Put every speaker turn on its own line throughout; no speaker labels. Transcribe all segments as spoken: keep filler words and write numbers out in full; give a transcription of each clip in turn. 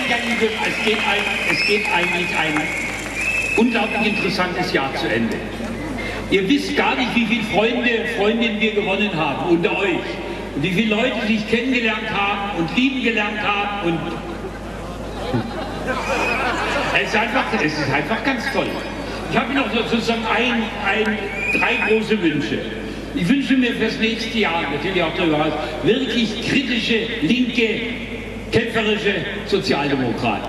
ja, liebe, es geht, ein, es geht eigentlich ein unglaublich interessantes Jahr zu Ende. Ihr wisst gar nicht, wie viele Freunde, Freundinnen wir gewonnen haben unter euch. Und wie viele Leute sich kennengelernt haben und lieben gelernt haben. Und es ist einfach, es ist einfach ganz toll. Ich habe noch sozusagen ein, ein, drei große Wünsche. Ich wünsche mir fürs nächste Jahr, natürlich auch darüber hinaus, wirklich kritische, linke, kämpferische Sozialdemokraten.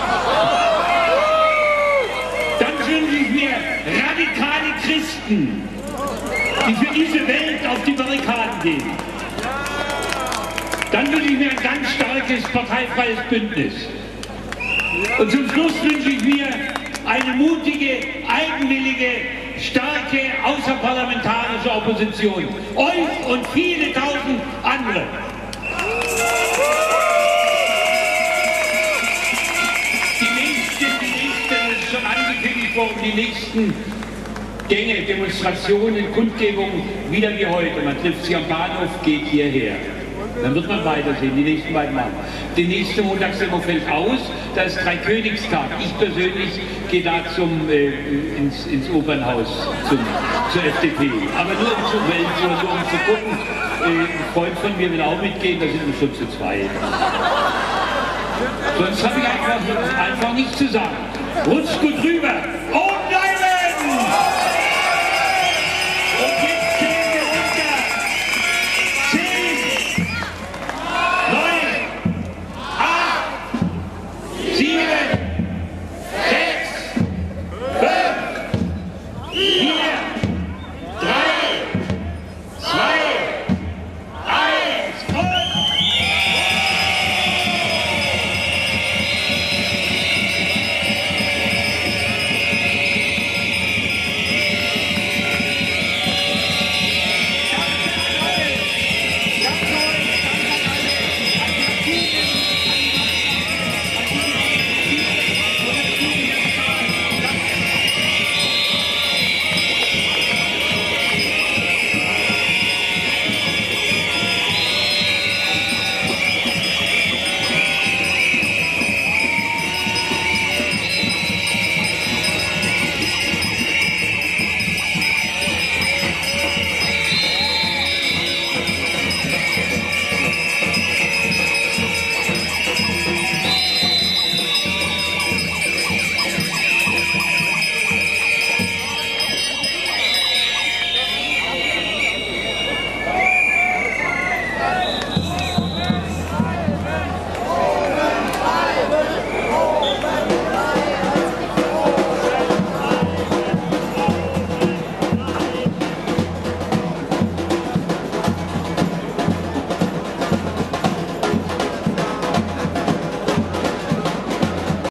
Dann wünsche ich mir radikale Christen, die für diese Welt auf die Barrikaden gehen. Dann wünsche ich mir ein ganz starkes parteifreies Bündnis. Und zum Schluss wünsche ich mir eine mutige, eigenwillige, starke, außerparlamentarische Opposition. Euch und viele tausend andere. Die nächste, die nächste, das ist schon angekündigt worden, die nächsten Gänge, Demonstrationen, Kundgebungen, wieder wie heute. Man trifft sich am Bahnhof, geht hierher. Dann wird man weitersehen, die nächsten beiden Mal. Die nächste Montagsdemo fällt aus, da ist Dreikönigstag. Ich persönlich gehe da zum, äh, ins, ins Opernhaus, zum, zur F D P. Aber nur um zu, nur, nur um zu gucken, äh, ein Freund von mir will auch mitgehen, da sind wir schon zu zweit. Sonst habe ich einfach, einfach nichts zu sagen. Rutscht gut rüber! Oh!